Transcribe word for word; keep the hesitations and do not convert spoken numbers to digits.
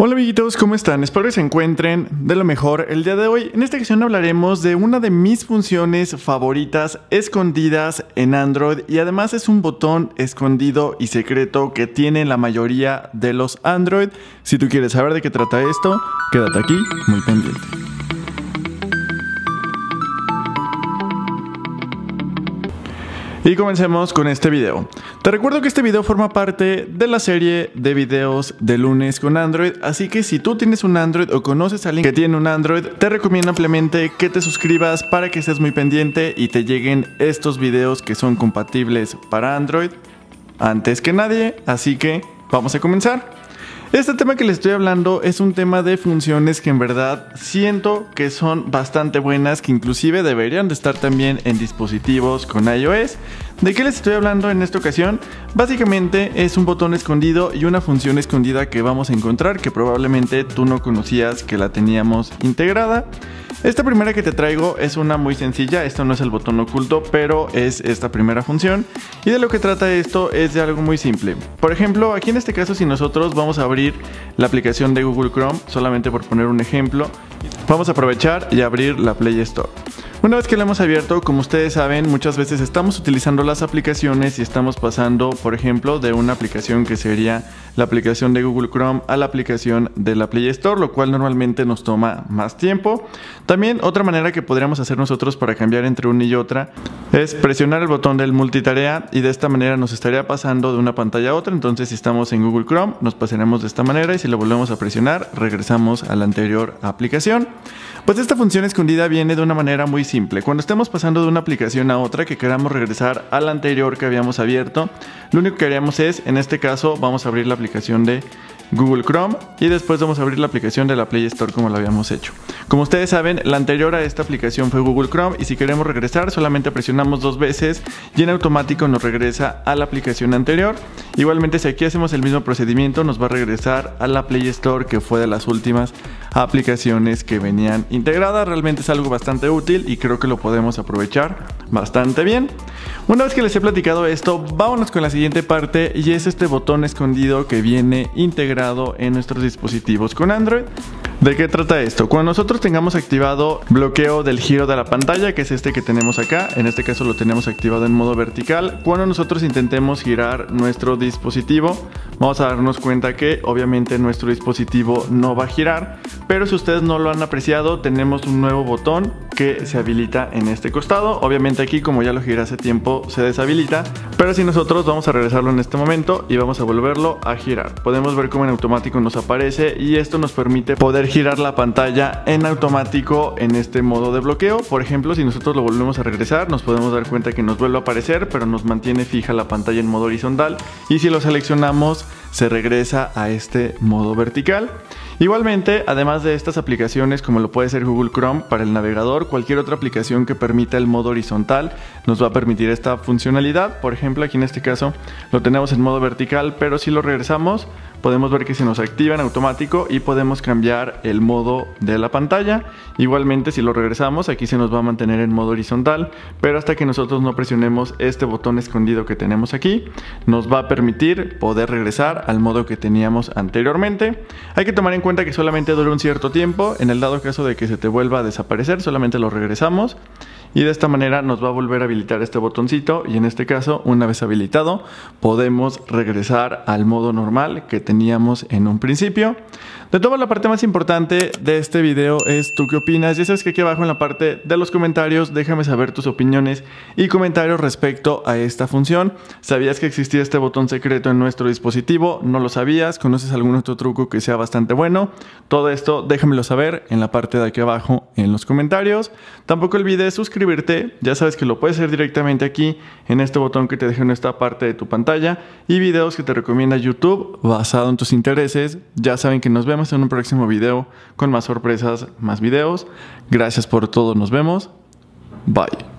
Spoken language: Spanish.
Hola amiguitos, ¿cómo están? Espero que se encuentren de lo mejor el día de hoy. En esta ocasión hablaremos de una de mis funciones favoritas escondidas en Android y además es un botón escondido y secreto que tiene la mayoría de los Android. Si tú quieres saber de qué trata esto, quédate aquí muy pendiente. Y comencemos con este video. Te recuerdo que este video forma parte de la serie de videos de lunes con Android, así que si tú tienes un Android o conoces a alguien que tiene un Android, te recomiendo ampliamente que te suscribas para que estés muy pendiente y te lleguen estos videos que son compatibles para Android antes que nadie, así que vamos a comenzar. Este tema que les estoy hablando es un tema de funciones que en verdad siento que son bastante buenas, que inclusive deberían de estar también en dispositivos con iOS. ¿De qué les estoy hablando en esta ocasión? Básicamente es un botón escondido y una función escondida que vamos a encontrar que probablemente tú no conocías que la teníamos integrada. Esta primera que te traigo es una muy sencilla, esto no es el botón oculto, pero es esta primera función. Y de lo que trata esto es de algo muy simple. Por ejemplo, aquí en este caso si nosotros vamos a abrir la aplicación de Google Chrome, solamente por poner un ejemplo, vamos a aprovechar y abrir la Play Store. Una vez que la hemos abierto, como ustedes saben, muchas veces estamos utilizando las aplicaciones y estamos pasando, por ejemplo, de una aplicación que sería la aplicación de Google Chrome a la aplicación de la Play Store, lo cual normalmente nos toma más tiempo. También otra manera que podríamos hacer nosotros para cambiar entre una y otra es presionar el botón del multitarea y de esta manera nos estaría pasando de una pantalla a otra. Entonces si estamos en Google Chrome nos pasaremos de esta manera y si lo volvemos a presionar regresamos a la anterior aplicación. Pues esta función escondida viene de una manera muy simple. Cuando estemos pasando de una aplicación a otra que queramos regresar a la anterior que habíamos abierto, lo único que haríamos es, en este caso, vamos a abrir la aplicación de Google Chrome y después vamos a abrir la aplicación de la Play Store como lo habíamos hecho. Como ustedes saben, la anterior a esta aplicación fue Google Chrome y si queremos regresar solamente presionamos dos veces y en automático nos regresa a la aplicación anterior. Igualmente si aquí hacemos el mismo procedimiento nos va a regresar a la Play Store que fue de las últimas aplicaciones que venían integradas. Realmente es algo bastante útil y creo que lo podemos aprovechar bastante bien. Una vez que les he platicado esto, vámonos con la siguiente parte y es este botón escondido que viene integrado en nuestros dispositivos con Android. ¿De qué trata esto? Cuando nosotros tengamos activado bloqueo del giro de la pantalla, que es este que tenemos acá, en este caso lo tenemos activado en modo vertical, cuando nosotros intentemos girar nuestro dispositivo, vamos a darnos cuenta que obviamente nuestro dispositivo no va a girar, pero si ustedes no lo han apreciado, tenemos un nuevo botón que se habilita en este costado. Obviamente aquí, como ya lo giré hace tiempo, se deshabilita, pero si nosotros vamos a regresarlo en este momento y vamos a volverlo a girar, podemos ver cómo en automático nos aparece y esto nos permite poder girar la pantalla en automático en este modo de bloqueo. Por ejemplo, si nosotros lo volvemos a regresar, nos podemos dar cuenta que nos vuelve a aparecer, pero nos mantiene fija la pantalla en modo horizontal y si lo seleccionamos se regresa a este modo vertical. Igualmente, además de estas aplicaciones como lo puede ser Google Chrome para el navegador, cualquier otra aplicación que permita el modo horizontal nos va a permitir esta funcionalidad. Por ejemplo, aquí en este caso lo tenemos en modo vertical, pero si lo regresamos podemos ver que se nos activa en automático y podemos cambiar el modo de la pantalla. Igualmente, si lo regresamos, aquí se nos va a mantener en modo horizontal, pero hasta que nosotros no presionemos este botón escondido que tenemos aquí, nos va a permitir poder regresar al modo que teníamos anteriormente. Hay que tomar en cuenta que solamente dura un cierto tiempo. En el dado caso de que se te vuelva a desaparecer, solamente lo regresamos y de esta manera nos va a volver a habilitar este botoncito y en este caso, una vez habilitado, podemos regresar al modo normal que teníamos en un principio. De todo, la parte más importante de este video es tú qué opinas. Ya sabes que aquí abajo en la parte de los comentarios déjame saber tus opiniones y comentarios respecto a esta función. ¿Sabías que existía este botón secreto en nuestro dispositivo? ¿No lo sabías? ¿Conoces algún otro truco que sea bastante bueno? Todo esto déjamelo saber en la parte de aquí abajo en los comentarios. Tampoco olvides suscribirte. Ya sabes que lo puedes hacer directamente aquí en este botón que te dejo en esta parte de tu pantalla y videos que te recomienda YouTube basado en tus intereses. Ya saben que nos vemos en un próximo video con más sorpresas, más videos. Gracias por todo, nos vemos. Bye.